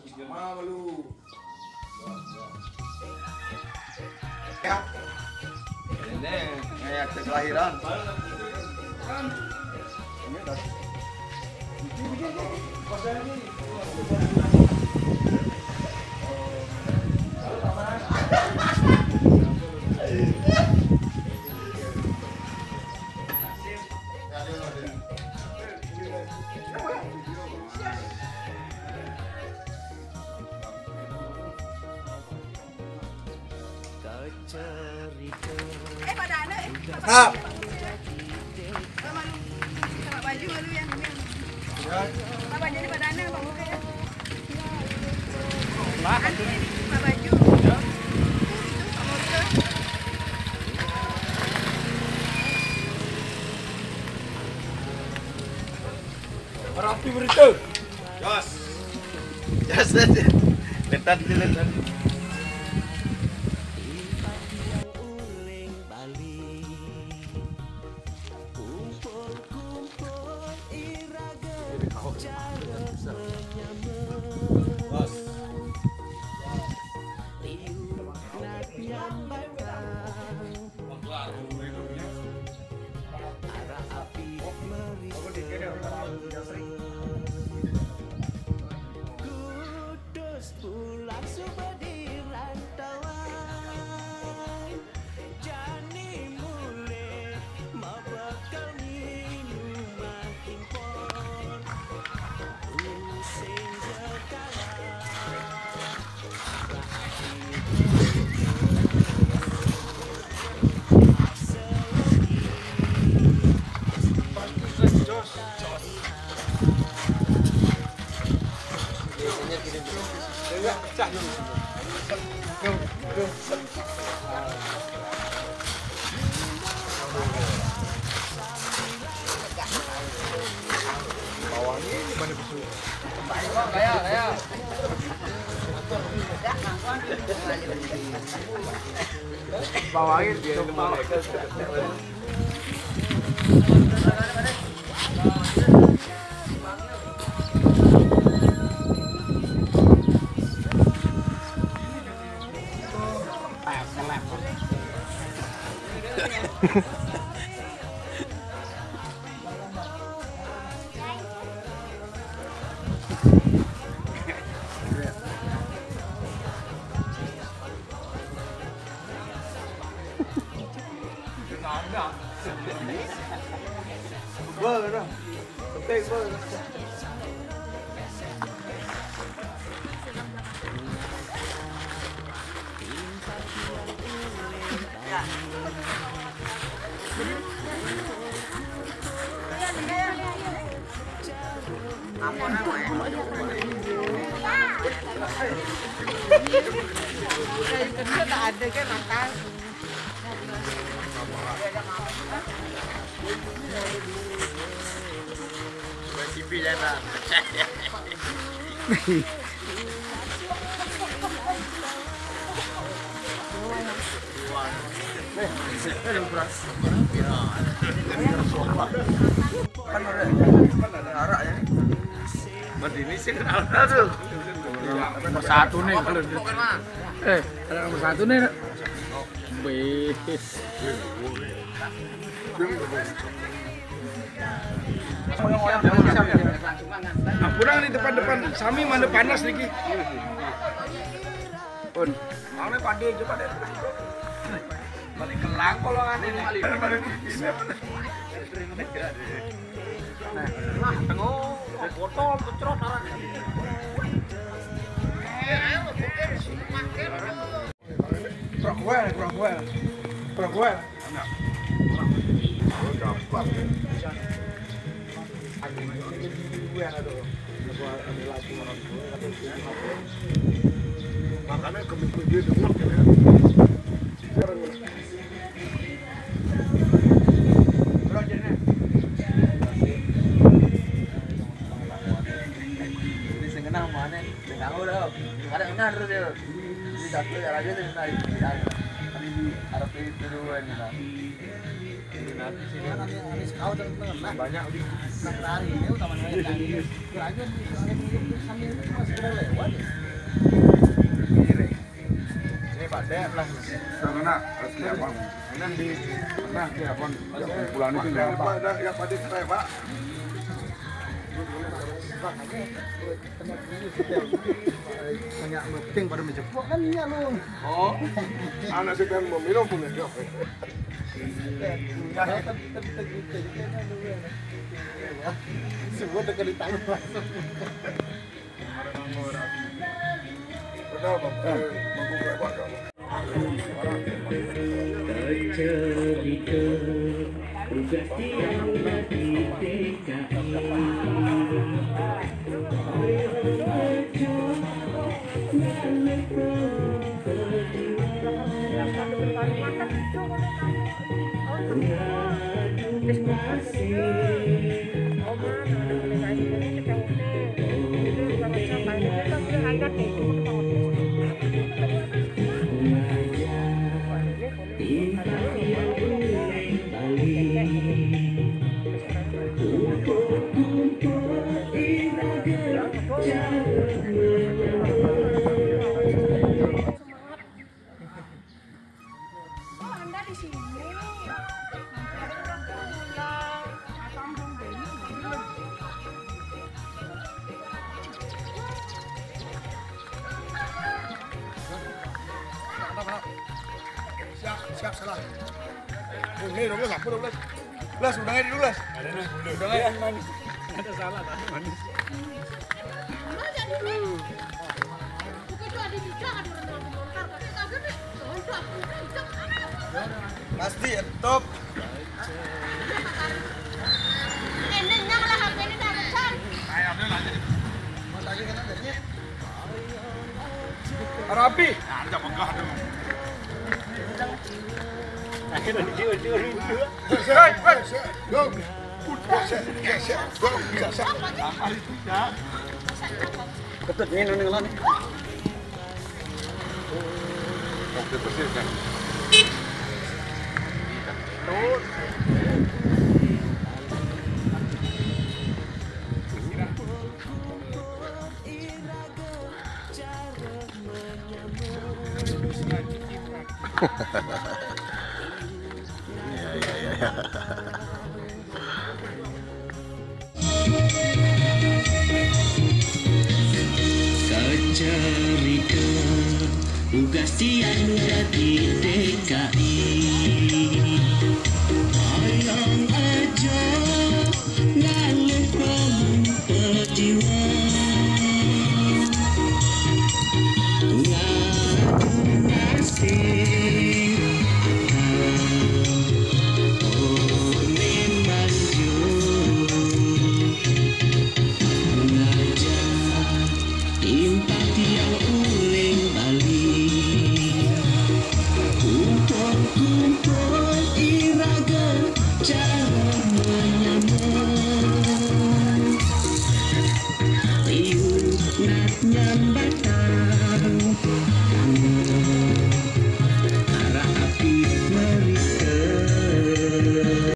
Mama lu. Ya. Ini kayak akte kelahiran. Ah. Sama baju lu yang sama baju ini badannya bang Buka ya. Sama baju. Rapi berita. Jos. Letan. Bawangnya di mana betul? Kayak. Bawangnya dia di mana? Vâng, penting vâng. Kerja tak ada kan makan. TV jangan. Kan ada araknya nih. Mendini sih kenal tuh. Nomor satu nih kalau ada nomor satu nih. Bis. Nah, kurang di depan Sami mana panas lagi. Pun, mana pade aja pada. Balik kelang kalau kan ini. Nah, tengok botol kecerot arah. Kurang gue. Makanya komitmen dia dengar kan ya. Ini sengenang mana? Sengenang udah. Ada enggak terus dia. Ini satu ya aja nih tadi. Tadi di Arab itu dulu ini lah. Nanti sini nanti kau teman-teman banyak di lari ini utamanya lagi. Kira aja sambil masih lewat. lah. Karena asli apa? Nanti Nah, ya kon bulan itu ya. Pak, ya Pak Pak. banyak meeting pada menjepok kan iya lu. Oh. Anak sedang meminum punya dia. Semua dekat di tangan langsung. Betul, Bang. Membuka Pak. Cerita tugas tiada di DKI. Siap salah. Ini dulu lah, dulu. Les, udangnya dulu, Les. Udangnya manis. Ada salah tadi manis. Pasti top. Rapi. Ada megah dong. Akhirnya dia Ketutnya nang ngelan. Oke, bersih kan. Cerita tugas tiada di DKI. Ayang aja lalu kamu berjiwa. Ngadu nasib oleh maju. Empati yang uling balik kumpul iraga cara menyambut riuh nat nyambatan